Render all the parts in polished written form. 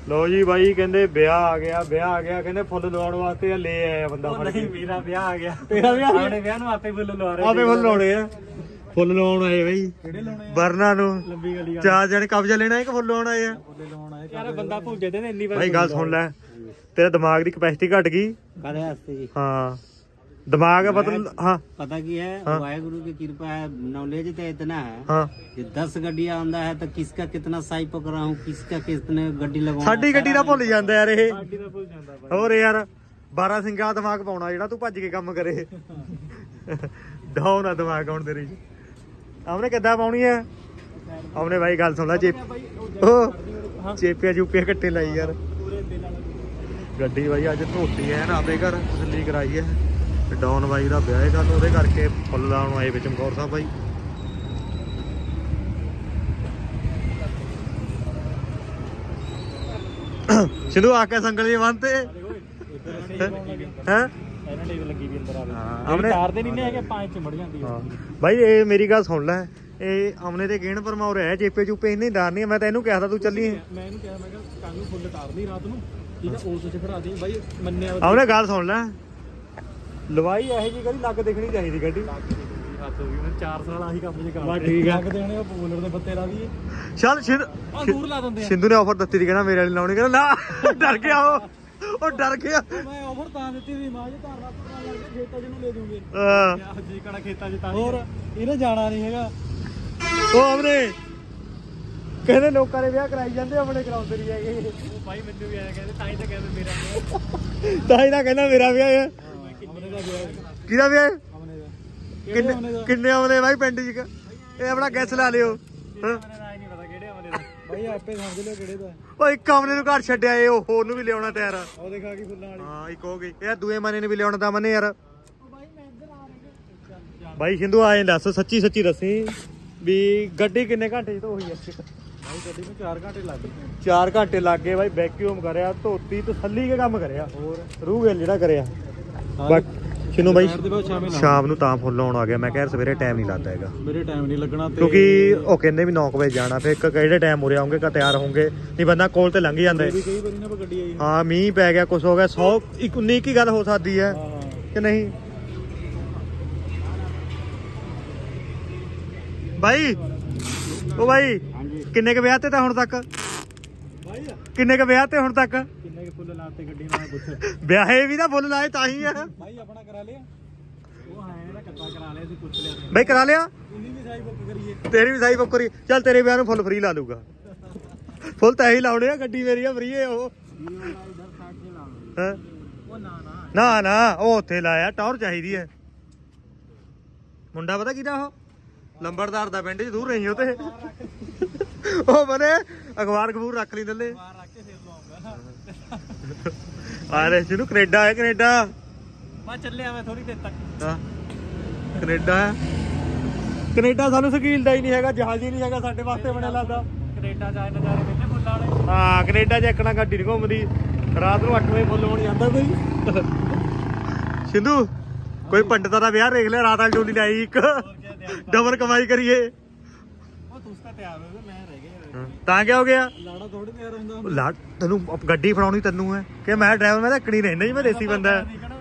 लो जी भाई कहते ब्याह आ गया कहते फुल लवाने वास्ते ले आया बंदा मेरा ब्याह आ गया तेरा ब्याह अपने ब्याह ਨੂੰ ਆਪੇ ਫੁੱਲ ਲਵਾ ਰਹੇ ਆਪੇ ਫੁੱਲ ਲਾਉਣੇ ਆ ਫੁੱਲ ਲਵਾਉਣ ਆਏ ਬਾਈ ਕਿਹੜੇ ਲਾਉਣੇ ਆ ਬਰਨਾ ਨੂੰ ਲੰਬੀ ਗਲੀ ਚਾਰ ਜਣੇ ਕਬਜ਼ਾ ਲੈਣਾ ਹੈ ਕਿ ਫੁੱਲ ਲਵਾਉਣ ਆਏ ਆ ਫੁੱਲ ਲਵਾਉਣ ਆਏ ਯਾਰ ਬੰਦਾ ਭੁੱਲ ਜਾਂਦੇ ਨੇ ਇੰਨੀ ਵਾਰ ਭਾਈ ਗੱਲ ਸੁਣ ਲੈ तेरा दिमाग की कैपेसिटी घट गई हाँ दिमाग है मतलब हाँ पता की है वाहेगुरु की कृपा है नॉलेज तो इतना है हाँ 10 गड्डियां आंदा है तो किसका कितना साई पकड़ा हूँ किसका कितने गड्डी लगाऊं साडी गड्डी दा भुल जांदा यार ये और यार 12 सिंगा दिमाग पाउणा जेड़ा तू भज के काम करे डाउन आ दिमाग हुण तेरी हमने किद्दां पाउणी है हमने भाई गल सुन ला चेपिया चूपिया कट्टे लाई यार ਗੱਡੀ ਬਾਈ ਅੱਜ ਧੋਤੀ ਹੈ ਨਾ ਆਪੇ ਘਰ ਤਸੱਲੀ ਕਰਾਈ ਹੈ ਡਾਊਨ ਬਾਈ ਦਾ ਵਿਆਹ ਹੈ ਕੱਲ ਉਹਦੇ ਕਰਕੇ ਫੁੱਲ ਲਾਉਣ ਆਏ ਵਿੱਚ ਚਮਕੌਰ ਸਾਹਿਬ ਬਾਈ ਸਿੱਧੂ ਆ ਕੇ ਸੰਗਲ ਜੀ ਬੰਨਤੇ ਹੈ ਇਹਨਾਂ ਟੇਕ ਲੱਗੀ ਵੀ ਅੰਦਰ ਆਵੇ ਆਪਣੇ ਤਾਰਦੇ ਨਹੀਂ ਨੇ ਹੈਗੇ ਪੰਜ ਚ ਮੜ ਜਾਂਦੀ ਹੈ ਬਾਈ ਇਹ ਮੇਰੀ ਗੱਲ ਸੁਣ ਲੈ ਇਹ ਆਮਨੇ ਦੇ ਗੇਣ ਪਰਮਾ ਰਿਹਾ ਚੇਪੇ ਚੂਪੇ ਇੰਨੇ ਡਾਰਨੀ ਮੈਂ ਤੈਨੂੰ ਕਿਹਾ ਤਾਂ ਤੂੰ ਚੱਲੀ ਮੈਂ ਇਹਨੂੰ ਕਿਹਾ ਮੈਂ ਕਿਹਾ ਕੱਲ ਨੂੰ ਫੁੱਲ ਤਾਰਨੀ ਰਾਤ ਨੂੰ ਉਹਨੇ ਗੱਲ ਸੁਣ ਲੈ ਲਵਾਈ ਇਹੋ ਜੀ ਕਦੀ ਲੱਗ ਦੇਖਣੀ ਚਾਹੀਦੀ ਗੱਡੀ 4 ਸਾਲ ਆਹੀ ਕੰਮ ਠੀਕ ਆ ਦੇਣੇ ਪੂਲਰ ਦੇ ਬੱਤੇ ਲਾ ਦਈਏ ਚੱਲ ਦੂਰ ਲਾ ਦਿੰਦੇ ਸਿੰਧੂ ਨੇ ਆਫਰ ਦਿੱਤੀ ਸੀ ਕਹਿੰਦਾ ਮੇਰੇ ਵਾਲੀ ਲਾਉਣੀ ਕਹਿੰਦਾ ਨਾ ਡਰ ਗਿਆ ਉਹ ਡਰ ਗਿਆ ਮੈਂ ਆਫਰ ਤਾਂ ਦਿੱਤੀ ਸੀ ਮਾਂ ਜੀ ਧਾਰਨਾ ਖੇਤਾਂ ਚ ਨੂੰ ਲੈ ਦੂੰਗੇ ਹਾਂ ਜੀ ਕੜਾ ਖੇਤਾਂ ਚ ਤਾਂ ਹੋਰ ਇਹਨੇ ਜਾਣਾ ਨਹੀਂ ਹੈਗਾ ਉਹ ਆਪਣੇ ਕਹਿੰਦੇ ਲੋਕਾਂ ਨੇ ਵਿਆਹ ਕਰਾਈ ਜਾਂਦੇ ਆਪਣੇ ਕਰਾਉਂਦੇ ਨਹੀਂ ਹੈਗੇ ਉਹ ਭਾਈ ਮੈਨੂੰ ਵੀ ਆਇਆ ਕਹਿੰਦੇ ਤਾਂ ਹੀ ਤਾਂ ਕਹਿੰਦੇ ਮੇਰਾ ਵਿਆਹ ਤਾਂ ਹੀ ਤਾਂ ਕਹਿੰਦਾ ਮੇਰਾ ਵਿਆਹ ਹੈ ਕਿਹਦਾ ਵਿਆਹ ਕਿੰਨੇ ਆਉਂਦੇ ਭਾਈ ਪਿੰਡ ਚ ਇਹ ਆਪਣਾ ਗੈਸ ਲਾ ਲਿਓ ਭਾਈ ਆਪੇ ਸਮਝ ਲਿਓ ਕਿਹੜੇ ਦਾ ਉਹ ਇੱਕ ਆਮਨੇ ਨੂੰ ਘਰ ਛੱਡਿਆ ਇਹ ਹੋਰ ਨੂੰ ਵੀ ਲਿਆਉਣਾ ਤਿਆਰ ਆ ਉਹ ਦੇਖਾ ਕੀ ਫੁੱਲਾਂ ਵਾਲੀ ਹਾਂ ਇੱਕ ਹੋ ਗਈ ਇਹ ਦੂਏ ਮਨੇ ਨੇ ਵੀ ਲਿਆਉਣਾ ਤਾਂ ਮਨੇ ਯਾਰ ਭਾਈ ਸਿੰਧੂ ਆਏ ਦੱਸ ਸੱਚੀ ਸੱਚੀ ਦੱਸੀ ਵੀ ਗੱਡੀ ਕਿੰਨੇ ਘੰਟੇ ਚ ਧੋਈ ਹੈ भाई गड्डी में 4 घंटे लग गए 4 घंटे लग गए भाई वैक्यूम करया धोती तसल्ली के काम करया और रूह गिल जेड़ा करया बट शिनू भाई शाम ਨੂੰ ਤਾਂ ਫੁੱਲ ਆਉਣ ਆ ਗਿਆ ਮੈਂ ਕਿਹਾ ਸਵੇਰੇ ਟਾਈਮ ਨਹੀਂ ਲੱਗਦਾ ਹੈਗਾ ਮੇਰੇ ਟਾਈਮ ਨਹੀਂ ਲੱਗਣਾ ਤੇ ਕਿਉਂਕਿ ਉਹ ਕਹਿੰਦੇ ਵੀ 9 ਵਜੇ ਜਾਣਾ ਫਿਰ ਕਿਹੜੇ ਟਾਈਮ ਉਰੇ ਆਉਂਗੇ ਕਾ ਤਿਆਰ ਹੋਣਗੇ ਨਹੀਂ ਬੰਦਾ ਕੋਲ ਤੇ ਲੰਘ ਜਾਂਦਾ ਕਈ ਵਾਰੀ ਨਾ ਗੱਡੀ ਆਈ ਹਾਂ ਮੀਂਹ ਪੈ ਗਿਆ ਕੁਛ ਹੋ ਗਿਆ 100 19 ਕੀ ਗੱਲ ਹੋ ਸਕਦੀ ਹੈ ਕਿ ਨਹੀਂ ਭਾਈ ਉਹ ਭਾਈ ਕਿੰਨੇ ਕ ਵਿਆਹ ਤੇ ਤਾਂ ਹੁਣ ਤੱਕ ਕਿੰਨੇ ਕ ਵਿਆਹ ਤੇ ਹੁਣ ਤੱਕ ਕਿੰਨੇ ਕ ਫੁੱਲ ਲਾਤੇ ਗੱਡੀ ਨਾਲ ਪੁੱਛ ਵਿਆਹੇ ਵੀ ਤਾਂ ਫੁੱਲ ਲਾਏ ਤਾਂ ਹੀ ਆ ਭਾਈ ਆਪਣਾ ਕਰਾ ਲਿਆ ਉਹ ਹਾਂ ਇਹਦਾ ਕੱਟਾ ਕਰਾ ਲਿਆ ਸੀ ਪੁੱਛ ਲਿਆ ਭਾਈ ਕਰਾ ਲਿਆ ਇੰਨੀ ਵੀ ਸਾਈ ਬੁੱਕ ਕਰੀਏ ਤੇਰੀ ਵੀ ਸਾਈ ਬੁੱਕ ਕਰੀ ਚੱਲ ਤੇਰੇ ਵਿਆਹ ਨੂੰ ਫੁੱਲ ਫ੍ਰੀ ਲਾ ਲੂਗਾ ਫੁੱਲ ਤਾਂ ਇਹੀ ਲਾਉਣੇ ਆ ਗੱਡੀ ਮੇਰੀ ਆ ਫ੍ਰੀ ਹੈ ਉਹ ਨਾ ਨਾ ਉਹ ਉੱਥੇ ਲਾਇਆ ਟੌਰ ਚਾਹੀਦੀ ਹੈ ਮੁੰਡਾ ਪਤਾ ਕਿਹਦਾ ਉਹ ਲੰਬੜਦਾਰ ਦਾ ਪਿੰਡ ਚ ਦੂਰ ਰਹੀ ਉਹ ਤੇ ਉਹ ਬਨੇ ਅਖਬਾਰ ਖਬੂਰ ਰੱਖ ਲਈ ਥੱਲੇ ਆ ਰਹੇ ਜਿਹਨੂੰ ਕੈਨੇਡਾ ਹੈ ਕੈਨੇਡਾ ਮੈਂ ਚੱਲਿਆ ਮੈਂ ਥੋੜੀ ਦੇਰ ਤੱਕ ਹਾਂ ਕੈਨੇਡਾ ਸਾਨੂੰ ਸਕੀਲ ਦਾ ਹੀ ਨਹੀਂ ਹੈਗਾ ਜਹਾਜ਼ ਹੀ ਨਹੀਂ ਹੈਗਾ ਸਾਡੇ ਵਾਸਤੇ ਬਣਿਆ ਲੱਗਦਾ ਕੈਨੇਡਾ ਜਾਏ ਨਜ਼ਾਰੇ ਮਿਲਦੇ ਫੁੱਲਾਂ ਵਾਲੇ ਹਾਂ ਕੈਨੇਡਾ 'ਚ ਇੱਕਣਾ ਗੱਡੀ ਨਹੀਂ ਘੁੰਮਦੀ ਰਾਤ ਨੂੰ 8 ਵਜੇ ਫੁੱਲ ਹੋਣ ਜਾਂਦਾ ਕੋਈ ਸਿੰਧੂ ਕੋਈ ਪੰਡਤਾਂ ਦਾ ਵਿਆਹ ਦੇਖ ਲਿਆ ਰਾਤ ਵਾਲੀ ਡੋਲੀ ਲਾਈ ਇੱਕ ਡਬਲ ਕਮਾਈ ਕਰੀਏ ਉਹ ਤੁਸੀਂ ਤਾਂ ਤਿਆਰ ਹੋ ਮੈਂ ਰਹਿ ਗਿਆ ਤਾਂ ਕੀ ਹੋ ਗਿਆ ਲਾੜਾ ਥੋੜੀ ਤਿਆਰ ਹੁੰਦਾ ਲਾ ਤੈਨੂੰ ਗੱਡੀ ਫੜਾਉਣੀ ਤੈਨੂੰ ਹੈ ਕਿ ਮੈਂ ਡਰਾਈਵਰ ਮੈਂ ਤਾਂ ਇੱਕਣੀ ਰਹਿੰਦਾ ਜੀ ਮੈਂ ਦੇਸੀ ਬੰਦਾ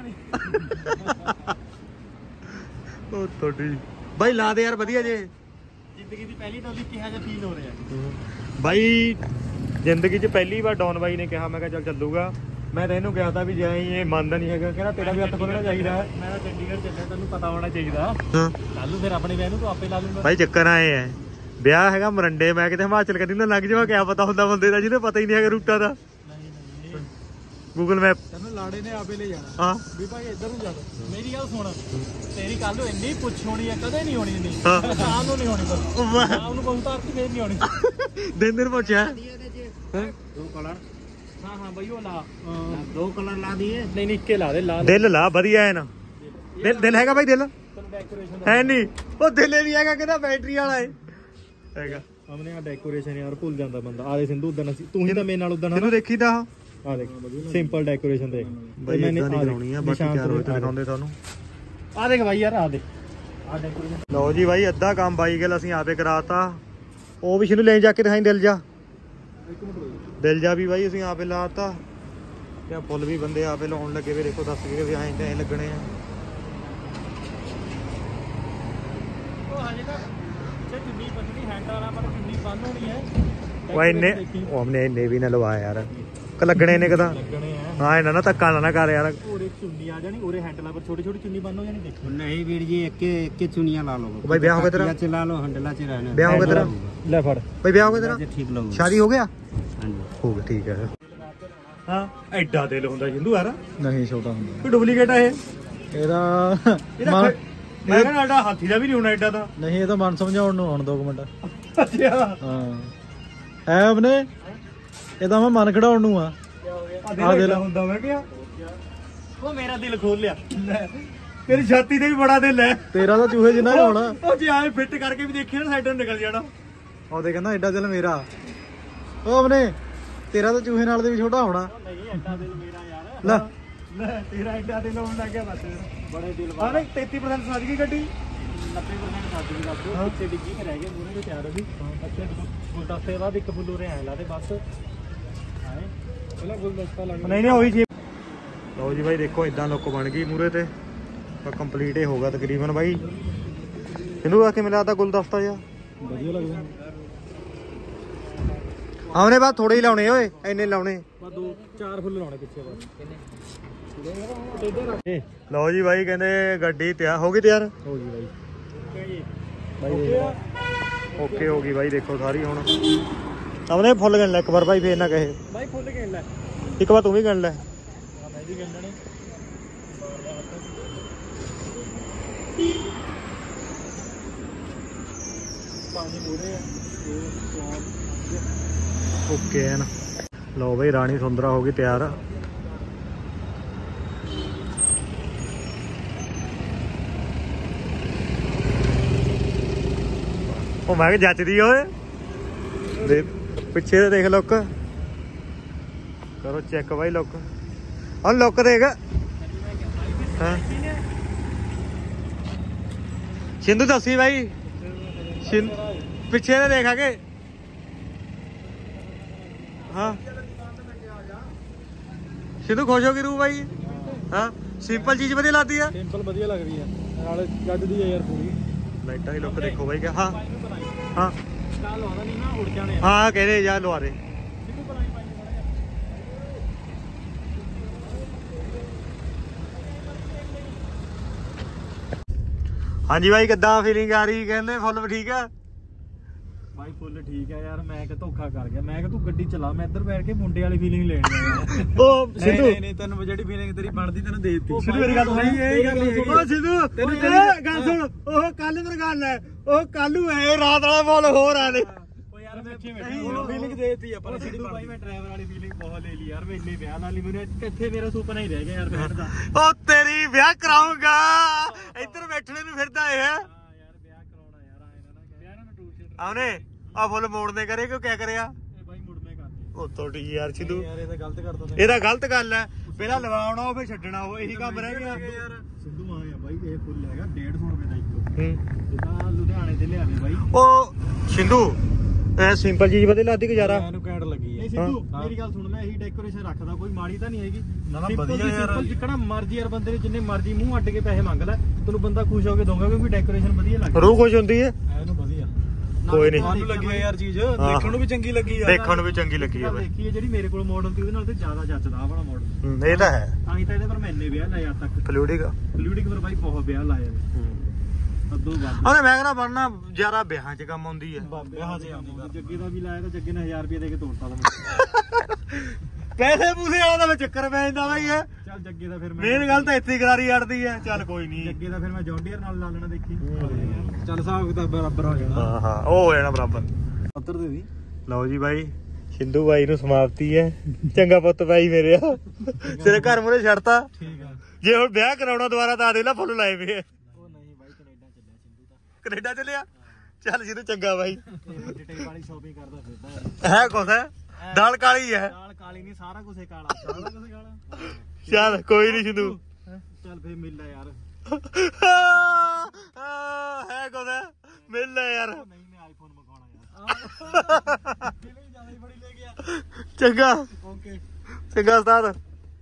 ਉਹ ਤੁਹਾਡੀ ਬਾਈ ਲਾ ਦੇ ਯਾਰ ਵਧੀਆ ਜੇ ਜ਼ਿੰਦਗੀ ਦੀ ਪਹਿਲੀ ਡੋਲੀ ਕਿਹਾ ਜਿਹਾ ਫੀਲ ਹੋ ਰਿਹਾ ਬਾਈ ਜ਼ਿੰਦਗੀ 'ਚ ਪਹਿਲੀ ਵਾਰ ਡੌਨ ਬਾਈ ਨੇ ਕਿਹਾ ਮੈਂ ਕਿਹਾ ਚੱਲ ਚੱਲੂਗਾ ਮੈਂ ਤਾਂ ਇਹਨੂੰ ਕਿਹਾ ਤਾਂ ਵੀ ਜਾਈ ਇਹ ਮੰਨਦਾ ਨਹੀਂ ਹੈਗਾ ਕਹਿੰਦਾ ਤੇਰਾ ਵੀ ਹੱਥ ਖੋਲਣਾ ਚਾਹੀਦਾ ਮੈਂ ਤਾਂ ਚੰਡੀਗੜ੍ਹ ਚੱਲਿਆ ਤੈਨੂੰ ਪਤਾ ਹੋਣਾ ਚਾਹੀਦਾ ਹਾਂ ਕੱਲ ਨੂੰ ਫਿਰ ਆਪਣੇ ਵਿਆਹ ਨੂੰ ਤੂੰ ਆਪੇ ਲਾ ਲੂੰਗਾ ਭਾਈ ਚੱਕਰ ਆਏ ਹੈ ਵਿਆਹ ਹੈਗਾ ਮਰੰਡੇ ਮੈਂ ਕਿਤੇ ਹਿਮਾਚਲ ਕਦੀ ਨਾ ਲੱਗ ਜਾਵਾਂ ਕਿਆ ਪਤਾ ਹੁੰਦਾ ਬੰਦੇ ਦਾ ਜਿਹਨੇ ਪਤਾ ਹੀ ਨਹੀਂ ਹੈਗਾ ਰੂਟਾਂ ਦਾ ਗੂਗਲ ਮੈਪ ਤੈਨੂੰ ਲਾੜੇ ਨੇ ਆਪੇ ਲੈ ਜਾਣਾ ਹਾਂ ਵੀ ਭਾਈ ਇੱਧਰ ਨੂੰ ਜਾਣਾ ਮੇਰੀ ਗੱਲ ਸੁਣ ਤੇਰੀ ਕੱਲ ਨੂੰ ਇੰਨੀ ਪੁੱਛ ਹੋਣੀ ਹੈ ਕਦੇ ਨਹੀਂ ਹੋਣੀ ਨਹੀਂ ਸ਼ਾਮ ਨੂੰ ਨਹੀਂ ਹੋਣੀ ਬਸ ਸ਼ਾਮ ਨੂੰ ਬਹੁਤ ਆਰਤੀ ਫੇਰ ਨਹੀਂ ਹੋਣੀ ਦਿਨ ਪੁੱਛਿਆ ਦੋ ਕਲਰ हाँ हाँ भाई वो ला 2 कलर ला दिए नहीं नहीं के ला दे ला दिल ला बढ़िया है ना दिल हैगा भाई दिल है नहीं वो दिल नहीं हैगा कहता बैटरी वाला हैगा हमने आ डेकोरेशन यार भूल जाता बंदा आ दे सिंधु उदन तू ही तो मेरे नाल उदन तैनू देखी था आ देख सिंपल डेकोरेशन देख भाई मैंने कराउनी है बाकी क्या रोज दिखाਉਂਦੇ ਤੁਹਾਨੂੰ आ देख भाई यार आ देख आ डेकोरेशन लो जी भाई अद्धा काम बाई गेल ਅਸੀਂ ਆਪੇ ਕਰਾਤਾ ਉਹ ਵੀ ਸ਼ਿਨੂ ਲੈ ਜਾ ਕੇ ਦਿਖਾਈ ਦਿਲ ਜਾ ਦਿਲ ਜਾ ਵੀ ਬਾਈ ਅਸੀਂ ਆਪੇ ਲਾਤਾ ਤੇ ਫੁੱਲ ਵੀ ਬੰਦੇ ਆਪੇ ਲਾਉਣ ਲੱਗੇ ਵੀ ਦੇਖੋ ਦੱਸ ਕੇ ਵੀ ਐਂ ਤੇ ਐਂ ਲੱਗਣੇ ਆ। ਉਹ ਹਜੇ ਤਾਂ ਚੁੰਨੀ ਬੰਨਣੀ ਹੈਂਡ ਵਾਲਾ ਪਰ ਚੁੰਨੀ ਬੰਨ ਹੋਣੀ ਹੈ। ਉਹ ਇੰਨੇ ਉਹ ਹਮਨੇ ਇੰਨੇ ਵੀ ਨਾ ਲਵਾ ਯਾਰ ਲੱਗਣੇ ਨੇ ਕਦਾ ਲੱਗਣੇ ਆ। ਹਾਂ ਇਹਨਾਂ ਨਾ ਧੱਕਾ ਨਾ ਕਰ ਯਾਰ। ਉਹਰੇ ਚੁੰਨੀ ਆ ਜਾਣੀ ਉਹਰੇ ਹੈਂਡਲਾਂ ਪਰ ਛੋਟੀ ਛੋਟੀ ਚੁੰਨੀ ਬੰਨ ਹੋ ਜਾਣੀ। देखो नहीं वीर जी एक चुनिया ला लो भाई ब्याह हो गया तेरा? चला लो हंडला च रहने ब्याह हो गया तेरा? ਲੈ ਫੜ भाई ब्याह हो गया तेरा? ठीक लो शादी हो गया? हाँ जी हो गया ठीक है। ਹਾਂ ਐਡਾ ਦਿਲ ਹੁੰਦਾ ਜਿੰਦੂ ਯਾਰ ਨਹੀਂ ਛੋਟਾ ਹੁੰਦਾ ਕੋਈ ਡੁਪਲੀਕੇਟ ਆ ਇਹ ਇਹਦਾ ਮੈਂ ਕਹਿੰਦਾ ਐਡਾ ਹਾਥੀ ਦਾ ਵੀ ਨਹੀਂ ਹੋਣਾ ਐਡਾ ਤਾਂ। ਨਹੀਂ ਇਹ ਤਾਂ ਮਨ ਸਮਝਾਉਣ ਨੂੰ ਹੁਣ 2 ਮਿੰਟ। ਅੱਛਾ ਹਾਂ ਹੈ ਆਪਣੇ ਇਹ ਤਾਂ ਮੈਂ ਮਨ ਖੜਾਉਣ ਨੂੰ ਆ। ਆ ਦਿਲ ਹੁੰਦਾ ਮੈਂ ਕਿਹਾ ਉਹ ਮੇਰਾ ਦਿਲ ਖੋਲ ਲਿਆ। ਤੇਰੀ ਛਾਤੀ ਤੇ ਵੀ ਬੜਾ ਦਿਲ ਹੈ। ਤੇਰਾ ਤਾਂ ਚੂਹੇ ਜਿੰਨਾ ਹੀ ਹੋਣਾ। ਉਹ ਜੇ ਆਏ ਫਿੱਟ ਕਰਕੇ ਵੀ ਦੇਖੀ ਨਾ ਸਾਈਡੋਂ ਨਿਕਲ ਜਾਣਾ। ਉਹਦੇ ਕਹਿੰਦਾ ਐਡਾ ਦਿਲ ਮੇਰਾ। ਉਹ ਆਪਣੇ ਤੇਰਾ ਤਾਂ ਚੂਹੇ ਨਾਲ ਦੇ ਵੀ ਛੋਟਾ ਹੋਣਾ। ਨਹੀਂ ਐਡਾ ਦਿਲ ਮੇਰਾ ਯਾਰ। ਲੈ ਲੈ ਤੇਰਾ ਐਡਾ ਦਿਲ ਹੋਣ ਲੱਗ ਗਿਆ ਬਸ। ਬੜੇ ਦਿਲ ਵਾਲਾ। ਹਾਂ 33% ਸੱਜ ਗਈ ਗੱਡੀ 90% ਸੱਜ ਗਈ ਦੱਸ ਦਿਓ। ਪਿੱਛੇ ਡਿੱਗੀ ਤੇ ਰਹਿ ਗਏ ਮੂਹਰੇ ਤੇ ਤਿਆਰ ਸੀ। ਅੱਛਾ ਗੁਲਦਸਤੇ ਬਾਅਦ ਇੱਕ ਫੁੱਲ ਉਰੇ ਐ ਲਾ ਦੇ ਬਸ। ਹਾਏ ਪਹਿਲਾਂ ਗੁਲਦਸਤਾ ਲੱਗ ਨਹੀਂ ਉਹੀ ਸੀ। ਲਓ ਜੀ ਬਾਈ ਦੇਖੋ ਇਦਾਂ ਲੁੱਕ ਬਣ ਗਈ ਮੂਹਰੇ ਤੇ ਕੰਪਲੀਟ ਹੀ ਹੋਗਾ ਤਕਰੀਬਨ ਬਾਈ। ਇਹਨੂੰ ਆ ਕੇ ਮਿਲਾ ਤਾਂ ਗੁਲਦਸਤਾ ਜਿਹਾ ਵਧੀਆ ਲੱਗਦਾ। ਆਉਣੇ ਬਾਅਦ ਥੋੜੇ ਹੀ ਲਾਉਣੇ ਓਏ ਇੰਨੇ ਲਾਉਣੇ। 2-4 ਫੁੱਲ ਲਾਉਣੇ ਪਿੱਛੇ ਬਸ। ਲਓ ਜੀ ਬਾਈ ਕਹਿੰਦੇ ਗੱਡੀ ਤਿਆਰ ਹੋ ਗਈ। ਤਿਆਰ ਹੋ ਗਈ ਬਾਈ। ਬਾਈ ਓਕੇ ਹੋ ਗਈ ਬਾਈ ਦੇਖੋ ਸਾਰੀ ਹੁਣ ਸਾਹਮਣੇ ਫੁੱਲ ਗਿਣ ਲੈ ਇੱਕ ਵਾਰ ਬਾਈ ਫੇਰ ਨਾ ਕਹੇ ਬਾਈ ਫੁੱਲ ਗਿਣ ਲੈ ਇੱਕ ਵਾਰ ਤੂੰ ਵੀ ਗਿਣ ਲੈ। ਮੈਂ ਵੀ ਗਿਣਨੇ ਪਾਣੀ ਮੂਰੇ ਆ। ਓਕੇ ਐਨ। ਲਓ ਬਾਈ ਰਾਣੀ ਸੁੰਦਰਾ ਹੋ ਗਈ ਤਿਆਰ। ਉਹ ਮੈਂ ਕਿ ਜੱਚਦੀ ਓਏ ਦੇ ਪਿੱਛੇ ਤੇ ਦੇਖ ਲੁੱਕ ਕਰੋ ਚੈੱਕ ਬਾਈ ਲੁੱਕ ਹੁਣ ਲੁੱਕ ਦੇਖ। ਹਾਂ ਸਿੰਧੂ ਦੱਸੀ ਬਾਈ ਪਿੱਛੇ ਤੇ ਦੇਖ ਕੇ। ਹਾਂ ਸਿੰਧੂ ਖੁਸ਼ ਹੋ ਗਈ ਰੂ ਬਾਈ। ਹਾਂ ਸਿੰਪਲ ਚੀਜ਼ ਵਧੀਆ ਲੱਗਦੀ ਆ। ਸਿੰਪਲ ਵਧੀਆ ਲੱਗਦੀ ਆ ਨਾਲ ਗੱਜਦੀ ਆ ਯਾਰ ਪੂਰੀ। ਲਾਈਟਾਂ ਦੀ ਲੁੱਕ ਦੇਖੋ ਬਾਈ। ਹਾਂ ਹਾਂ ਕਾਲ ਲਵਾਦਾ ਨਹੀਂ ਨਾ ਉੜ ਜਾਣੇ। ਹਾਂ ਕਹਿੰਦੇ ਯਾਰ ਲਵਾ ਦੇ। ਹਾਂਜੀ ਬਾਈ ਕਿੱਦਾਂ ਫੀਲਿੰਗ ਆ ਰਹੀ? ਕਹਿੰਦੇ ਫੁੱਲ ਠੀਕ ਆ ਬਾਈ ਫੁੱਲ ਠੀਕ ਆ ਯਾਰ। ਮੈਂ ਕਿ ਧੋਖਾ ਕਰ ਗਿਆ। ਮੈਂ ਕਿ ਤੂੰ ਗੱਡੀ ਚਲਾ ਮੈਂ ਇੱਧਰ ਬੈਠ ਕੇ ਮੁੰਡੇ ਵਾਲੀ ਫੀਲਿੰਗ ਲੈਣੀ ਆ। ਉਹ ਸਿੱਧੂ ਨਹੀਂ ਤੈਨੂੰ ਜਿਹੜੀ ਫੀਲਿੰਗ ਤੇਰੀ ਬਣਦੀ ਤੈਨੂੰ ਦੇ ਦਿੱਤੀ। ਸਿੱਧੂ ਮੇਰੀ ਗੱਲ ਸੁਣ। ਇਹ ਗੱਲ ਨਹੀਂ। ਉਹ ਸਿੱਧੂ ਤੈਨੂੰ ਗੱਲ ਸੁਣ। ਉਹ ਕੱਲ ਮੇਰੀ ਗੱਲ ਹੈ। ਉਹ ਕੱਲੂ ਐ ਰਾਤ ਵਾਲਾ ਫੁੱਲ ਹੋਰ ਆ ਲੈ। ਉਹ ਯਾਰ ਮੈਂ ਫੀਲਿੰਗ ਦੇ ਦਿੱਤੀ ਆਪਾਂ ਨੇ। ਸਿੱਧੂ ਬਾਈ ਮੈਂ ਡਰਾਈਵਰ ਵਾਲੀ ਫੀਲਿੰਗ ਬਹੁਤ ਲੈ ਲਈ ਯਾਰ। ਮੈਂ ਇੰਨੇ ਵਿਆਹ ਨਾਲ ਹੀ ਮੈਨੂੰ ਕਿੱਥੇ ਮੇਰਾ ਸੁਪਨਾ ਹੀ ਰਹਿ ਗਿਆ ਯਾਰ ਬੈਠ ਦਾ। ਉਹ ਤੇਰੀ ਵਿਆਹ ਕਰਾਉਂਗਾ ਇੱਧਰ ਬੈਠਣੇ ਨੂੰ ਫਿਰਦਾ ਇਹ। ਯਾਰ ਵਿਆਹ ਕਰਾਉਣਾ ਯਾਰ ਆਏ ਨਾ ਵਿਆਹ ਨਾ ਟੂਰ ਸ਼ੂਟ ਆਉਨੇ ਆ ਫੁੱਲ ਮੋੜਨੇ ਕਰੇ ਕਿਉਂ ਕਿਆ ਕਰਿਆ? ਇਹ ਬਾਈ ਮੁੜਨੇ ਕਰਦੇ ਉਹ ਤੁਹਾਡੀ ਯਾਰ ਸਿੱਧੂ ਯਾਰ ਇਹ ਤਾਂ ਗਲਤ ਕਰਦਾ। ਇਹਦਾ ਗਲਤ ਗੱਲ ਹੈ। ਪਹਿਲਾਂ ਲਵਾਉਣਾ ਉਹ ਫਿਰ ਛੱਡਣਾ ਉਹ ਇਹੀ ਕੰਮ ਰਹਿ ਗਿਆ ਯਾਰ। ਸਿੱਧੂ ਆਇਆ ਬਾਈ ਇਹ ਫੁੱਲ ਹੈਗਾ 150 ਰੁਪਏ ਦਾ ਇੱਕ। ਹੂੰ ਜਿੱਦਾਂ ਲੁਧਿਆਣੇ ਤੇ ਲਿਆਵੇ ਬਾਈ। ਉਹ ਸਿੰਧੂ ਐ ਸਿੰਪਲ ਚੀਜ਼ ਵਧੀਆ ਲੱਗਦੀ ਗੁਜ਼ਾਰਾ। ਮੈਨੂੰ ਕੈਂਡ ਲੱਗੀ ਹੈ। ਸਿੱਧੂ ਮੇਰੀ ਗੱਲ ਸੁਣ ਮੈਂ ਇਹੀ ਡੈਕੋਰੇਸ਼ਨ ਰੱਖਦਾ ਕੋਈ ਮਾੜੀ ਤਾਂ ਨਹੀਂ ਹੈਗੀ। ਵਧੀਆ ਯਾਰ। ਸਿੰਪਲ ਜਿੱਕਣਾ ਮਰਜ਼ੀ ਯਾਰ ਬੰਦੇ ਨੇ ਜਿੰਨੇ ਮਰਜ਼ੀ ਮੂੰਹ ਅੱਡ ਕੇ ਪੈਸੇ ਮੰਗ ਲੈ ਤੈਨੂੰ ਬੰਦਾ ਖੁਸ਼ ਹੋ ਕੇ ਦਊਗਾ ਕਿਉਂਕਿ ਡੈਕੋਰੇਸ਼ਨ ਵਧੀਆ ਲੱਗਦੀ। ਰੂਹ ਖੁਸ਼ ਹੁੰਦੀ ਹੈ। ਇਹਨੂੰ ਵਧੀਆ ਕੋਈ ਨਹੀਂ ਸਾਨੂੰ ਲੱਗੀ ਯਾਰ ਚੀਜ਼ ਦੇਖਣ ਨੂੰ ਵੀ ਚੰਗੀ ਲੱਗੀ ਆ। ਦੇਖਣ ਨੂੰ ਵੀ ਚੰਗੀ ਲੱਗੀ ਹੈ ਬਾਈ। ਦੇਖੀ ਜਿਹੜੀ ਮੇਰੇ ਕੋਲ ਮਾਡਲ ਸੀ ਉਹਦੇ ਨਾਲ ਤੇ ਜ਼ਿਆਦਾ ਜੱਚਦਾ ਆ ਵਾਲਾ ਮਾਡਲ। ਇਹ ਤਾਂ ਹੈ। ਤਾਂ ਹੀ ਤਾਂ ਇਹਦੇ ਪਰ ਮੈਂ ਇੰਨੇ ਵਿਆਹ ਲਾਇਆ ਤੱਕ। ਫਲੂਡਿਕ ਫਲੂਡਿਕ ਪਰ ਬਾਈ ਬਹੁਤ ਵਿਆਹ ਲਾਇਆ ਅੱਧੋ ਵੱਧ। ਉਹਨੇ ਮੈਂ ਕਹਿੰਦਾ ਬਣਨਾ ਜ਼ਿਆਦਾ ਵਿਆਹਾਂ 'ਚ ਕੰਮ ਆਉਂਦੀ ਹੈ। ਵਿਆਹਾਂ 'ਚ ਜੱਗੇ ਦਾ ਵੀ ਲਾਇਆ ਤਾਂ ਜੱਗੇ ਨੇ 1000 ਰੁਪਏ ਦੇ ਕੇ ਤੋੜਤਾ ਤਾਂ ਪੈਸੇ ਪੂਸੇ ਆਉਂਦਾ ਵਿੱਚ ਚੱਕਰ ਪੈ ਜਾਂਦਾ ਬਾਈ ਇਹ। ਚੱਲ ਜੱਗੇ ਦਾ ਫਿਰ ਮੈਂ ਮੇਨ ਗੱਲ ਤਾਂ ਇੱਥੇ ਹੀ ਕਰਾਰੀ ਅੜਦੀ ਹੈ। ਚੱਲ ਕੋਈ ਨਹੀਂ। ਜੱਗੇ ਦਾ ਫਿਰ ਮੈਂ ਜੌਂਡੀਅਰ ਨਾਲ ਲਾ ਲੈਣਾ ਦੇਖੀ। ਚੱਲ ਹਿਸਾਬ ਕਿਤਾਬ ਬਰਾਬਰ ਹੋ ਜਾਣਾ। ਹਾਂ ਹਾਂ ਉਹ ਹੋ ਜਾਣਾ ਬਰਾਬਰ। ਉੱਤਰ ਦੇ ਦੀ। ਲਓ ਜੀ ਬਾਈ ਸਿੰਧੂ ਬਾਈ ਨੂੰ ਸਮਾਪਤੀ ਹੈ। ਚੰਗਾ ਪੁੱਤ ਬਾਈ ਮੇਰੇ ਆ ਤੇਰੇ ਘਰ ਮੂਹਰੇ ਛੱਡਤਾ। ਠੀਕ ਆ ਜੇ ਹੁਣ ਵਿਆਹ ਕਰਾਉਣਾ ਦੁਬਾਰਾ ਤਾਂ ਆ ਦੇ ਲੈ ਫੁੱਲ ਲਾਏ ਵੇ। ਉਹ ਨਹੀਂ ਬਾਈ ਕੈਨੇਡਾ ਚੱਲਿਆ ਸਿੰਧੂ ਤਾਂ। ਕੈਨੇਡਾ ਚੱਲਿਆ ਚੱਲ ਸਿੰਧੂ ਚੰਗਾ ਬਾਈ। ਡਿਟੇਲ ਵਾਲੀ ਸ਼ਾਪਿੰਗ ਕਰਦਾ ਫਿਰਦਾ ਹੈ ਕੁਛ ਹੈ ਦਾਲ ਕਾਲੀ ਹੈ। ਦਾਲ ਕਾਲੀ ਨਹੀਂ ਸਾਰਾ ਕੁਝ ਕਾਲਾ। ਸਾਰਾ ਕੁਝ ਕਾਲਾ। ਚੱਲ ਕੋਈ ਨਹੀਂ ਸਿੰਧੂ। ਚੱਲ ਫੇਰ ਮਿਲ ਲੈ ਯਾਰ। ਹੈ ਕੁਛ ਮਿਲ ਲੈ ਯਾਰ। ਨਹੀਂ ਮੈਂ ਆਈਫੋਨ ਮੰਗਾਉਣਾ ਯਾਰ। ਫੀਲਿੰਗ ਜ਼ਿਆਦਾ ਹੀ ਬੜੀ ਲੈ ਗਿਆ। ਚੰਗਾ ਓਕੇ ਚੰਗਾ ਉਸਤਾਦ।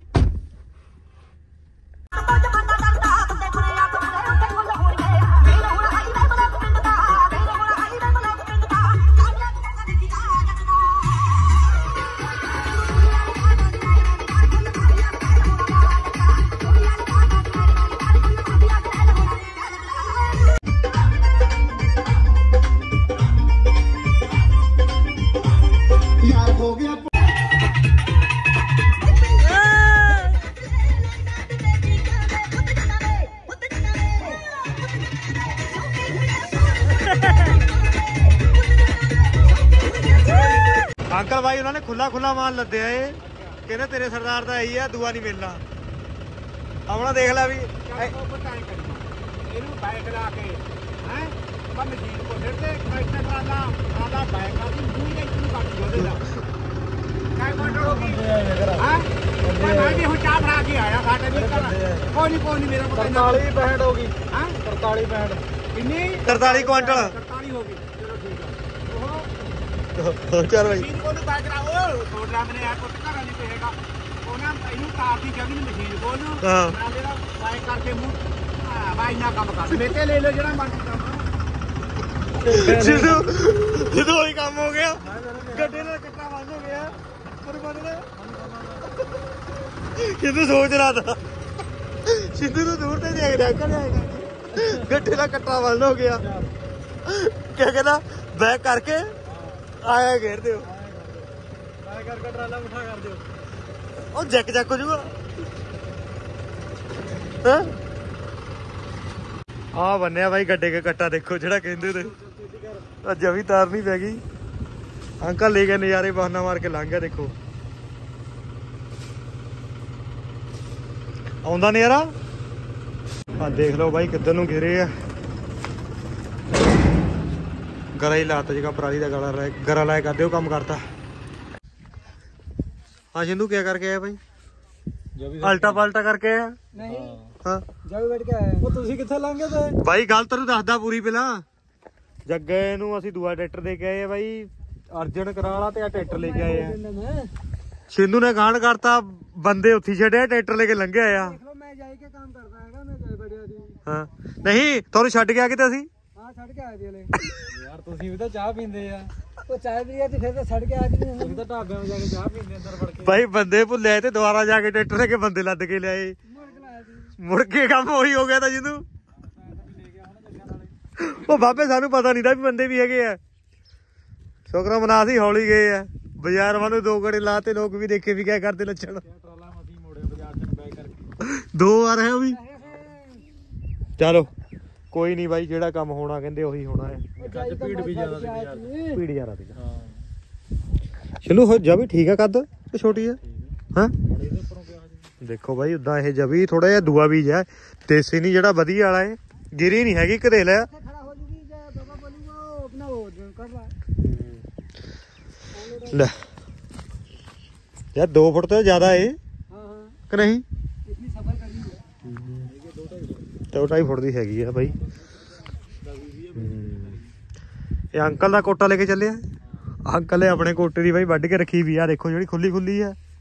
ਅੰਕਲ ਭਾਈ ਉਹਨਾਂ ਨੇ ਖੁੱਲਾ ਮਾਲ ਲੱਦਿਆ ਏ, ਕਹਿੰਦੇ ਤੇਰੇ ਸਰਦਾਰ ਦਾ ਇਹੀ ਆ, ਦੂਆ ਨਹੀਂ ਮਿਲਣਾ। ਆਪਣਾ ਦੇਖ ਲੈ ਵੀ ਇਹਨੂੰ ਬਾਈਕ ਲਾ ਕੇ ਹੈ ਮੈਂ ਮਸ਼ੀਨ ਕੋ ਫਿਰ ਤੇ ਟਰੈਕਟਰ ਵਾਲਾ ਬਾਈਕ ਆ ਦੀ ਦੂਈ ਇੱਥੇ ਕੱਟ ਜੋਦੇ ਦਾ ਕਾਈ ਕੰਟਰੋਲ ਹੋ ਗਈ ਹਾਂ ਮੈਂ ਵੀ ਹੁਣ ਚਾਹ ਬਣਾ ਕੇ ਆਇਆ ਸਾਡੇ ਵੀ ਕੋਈ ਨਹੀਂ ਮੇਰਾ ਪਤਾ 43 65 ਹੋ ਗਈ ਹਾਂ 43 65 ਕਿੰਨੀ 43 ਕੁਆਂਟਲ 43 ਹੋ ਗਈ ਚਲੋ ਠੀਕ ਆ ਚੱਲ ਭਾਈ ਮਸ਼ੀਨ ਕੋਲ ਬਾਈਕ ਲਾ ਉਹ ਛੋੜ ਲਾ ਮੈਨੇ ਆ ਕੁੱਟ ਘਰਾਂ ਨਹੀਂ ਪਏਗਾ ਉਹਨਾਂ ਇਹਨੂੰ ਤਾਰ ਦੀ ਜਗ੍ਹਾ ਨਹੀਂ ਮਸ਼ੀਨ ਕੋਲ ਨੂੰ ਨਾਲ ਜਿਹੜਾ ਬਾਈਕ ਕਰਕੇ ਮੂੰਹ ਬਾਈ ਨਾ ਕੰਮ ਕਰ ਮੇਤੇ ਲੈ ਲਓ ਜਿਹੜਾ ਮਰਜ਼ੀ ਕੰਮ ਜਦੋਂ ਉਹੀ ਕੰਮ ਹੋ ਗਿਆ, ਗੱਡੇ ਨਾਲ ਕੱਟਾ ਬੰਦ ਹੋ ਗਿਆ ਪਰ ਬੰਦ ਕਿਦੋਂ ਸੋਚ ਰਹਾ ਥਾ ਸਿੱਧੂ ਨੂੰ ਦੂਰ ਤੇ ਦੇਖ ਰਿਹਾ ਕਰਿਆ ਗੱਡੇ ਦਾ ਕੱਟਾ ਬੰਦ ਹੋ ਗਿਆ। ਕਿਆ ਕਹਿੰਦਾ ਬੈਕ ਕਰਕੇ ਆਇਆ ਘੇਰ ਦਿਓ, ਬਾਈ ਕਰਕੇ ਟਰਾਲਾ ਉਠਾ ਕਰ ਦਿਓ, ਉਹ ਜੱਕ ਹੋ ਜੂਗਾ। ਹਾਂ ਆ ਬੰਨਿਆ ਬਾਈ ਗੱਡੇ ਕੇ ਕੱਟਾ, ਦੇਖੋ ਜਿਹੜਾ ਕਹਿੰਦੇ ਤੇ ਅੱਜ ਵੀ ਤਾਰ ਨਹੀਂ ਪੈ ਗਈ। ਅੰਕਲ ਲੈ ਕੇ ਨਜ਼ਾਰੇ ਬਹਾਨਾ ਮਾਰ ਕੇ ਲੰਘ ਗਿਆ। ਦੇਖੋ ਆਉਂਦਾ ਨਜ਼ਾਰਾ। ਆ ਦੇਖ ਲਓ ਬਾਈ ਕਿੱਧਰ ਨੂੰ ਘੇਰੇ ਆ। ਗਰਾ ਹੀ ਲਾਤਾ ਜਗਾ ਪਰਾਲੀ ਦਾ ਗਰਾ ਲਾਇਆ ਕਰਦੇ ਉਹ ਕੰਮ ਕਰਤਾ। ਹਾਂ ਸਿੰਧੂ ਕਿਆ ਕਰਕੇ ਆਇਆ ਬਾਈ? ਅਲਟਾ ਪਲਟਾ ਕਰਕੇ ਆਇਆ? ਨਹੀਂ ਹਾਂ ਜਗ ਬੈਠ ਕੇ ਆਇਆ। ਉਹ ਤੁਸੀਂ ਕਿੱਥੇ ਲੰਘੇ ਤੇ ਬਾਈ ਗੱਲ ਤੈਨੂੰ ਦੱਸਦਾ ਪੂਰੀ ਪਹਿਲਾਂ। ਜੱਗੇ ਨੂੰ ਅਸੀਂ ਦੂਆ ਟਰੈਕਟਰ ਦੇ ਕੇ ਆਏ ਆ ਬਾਈ, ਅਰਜਨ ਕਰਾਲਾ ਤੇ ਆ ਟਰੈਕਟਰ ਲੈ ਕੇ ਆਏ ਆ। ਸਿੰਧੂ ਨੇ ਗਾਂਢ ਕਰਤਾ, ਬੰਦੇ ਉੱਥੇ ਛੱਡਿਆ, ਟਰੈਕਟਰ ਲੈ ਕੇ ਲੰਘਿਆ ਆ। ਦੇਖ ਲਓ ਮੈਂ ਜਾਈ ਕੇ ਕੰਮ ਕਰਦਾ ਹੈਗਾ, ਮੈਂ ਜਾਈ ਬੜਿਆ ਦੀ। ਹਾਂ ਨਹੀਂ ਤੁਹਾਨੂੰ ਛੱਡ ਗਿਆ ਕਿਤੇ ਅਸੀਂ? ਹਾਂ ਛੱਡ ਕੇ ਆਏ ਦੀ ਹਲੇ। ਯਾਰ ਤੁਸੀਂ ਵੀ ਤਾਂ ਚਾਹ ਪੀਂਦੇ ਆ। ਉਹ ਚਾਹ ਪੀ ਤੇ ਫਿਰ ਤਾਂ ਛੱਡ ਕੇ ਆ ਜੀ। ਤੁਸੀਂ ਤਾਂ ਢਾਬਿਆਂ 'ਤੇ ਜਾ ਕੇ ਚਾਹ ਪੀਂਦੇ ਅੰਦਰ ਵੜ ਕੇ। ਬਾਈ ਬੰਦੇ ਭੁੱਲੇ ਤੇ ਦੁਬਾਰਾ ਜਾ ਕੇ ਟਰੈਕਟਰ ਲੈ ਕੇ ਬੰਦੇ ਲੱਦ ਕੇ ਲਿਆਏ। ਮੁੜ ਕੇ ਕੰਮ ਉਹੀ ਹੋ ਗਿਆ ਤਾਂ ਜਿਹਨੂੰ ਉਹ ਬਾਬੇ ਸਾਨੂੰ ਪਤਾ ਨਹੀਂ ਤਾਂ ਵੀ ਬੰਦੇ ਵੀ ਹੈਗੇ ਆ। ਸ਼ੁਕਰ ਮਨਾ ਸੀ ਹੌਲੀ ਗਏ ਆ। ਬਾਜ਼ਾਰ ਵਾਲੇ 2 ਗੜੇ ਲਾਤੇ, ਲੋਕ ਵੀ ਦੇਖੇ ਵੀ ਕਿਆ ਕਰਦੇ ਲੱਛਣ। ਟਰਾਲਾ ਮਸੀਂ ਮੋੜਿਆ ਬਾਜ਼ਾਰ 'ਚ ਬੈਕ ਕਰਕੇ 2 ਵਾਰ ਹੈ ਉਹ ਵੀ। ਚਲੋ ਕੋਈ ਨਹੀਂ ਬਾਈ, ਜਿਹੜਾ ਕੰਮ ਹੋਣਾ ਕਹਿੰਦੇ ਉਹੀ ਹੋਣਾ ਹੈ। ਅੱਜ ਭੀੜ ਵੀ ਜ਼ਿਆਦਾ ਸੀ ਬਾਜ਼ਾਰ 'ਚ। ਭੀੜ ਜ਼ਿਆਦਾ ਸੀ। ਹਾਂ ਚਲੋ ਹੋ ਜਾ ਵੀ ਠੀਕ ਆ, ਕੱਦ ਤੇ ਛੋਟੀ ਆ। ਹਾਂ ਇਹਦੇ ਉੱਪਰੋਂ ਕਿਹਾ ਜੀ ਦੇਖੋ ਬਾਈ ਉਦਾਂ ਇਹ ਜਵੀ ਥੋੜਾ ਜਿਹਾ ਦੂਆ ਬੀਜ ਹੈ, ਦੇਸੀ ਨਹੀਂ ਜਿਹੜਾ ਵਧੀਆ ਵਾਲਾ ਹੈ। ਗਿਰੀ ਨਹੀਂ ਹੈਗੀ, ਘਰੇ ਲਿਆ ਲੈ ਯਾਰ 2 ਫੁੱਟ ਤੋਂ ਜ਼ਿਆਦਾ ਏ ਕਿ ਨਹੀਂ? 2.5 ਫੁੱਟ ਦੀ ਹੈਗੀ ਆ ਬਾਈ। ਇਹ ਅੰਕਲ ਦਾ ਕੋਟਾ ਲੈ ਕੇ ਚੱਲਿਆ। ਅੰਕਲ ਨੇ ਆਪਣੇ ਕੋਟੇ ਦੀ ਬਾਈ ਵੱਢ ਕੇ ਰੱਖੀ ਵੀ ਆ, ਦੇਖੋ ਜਿਹੜੀ ਖੁੱਲੀ ਆ।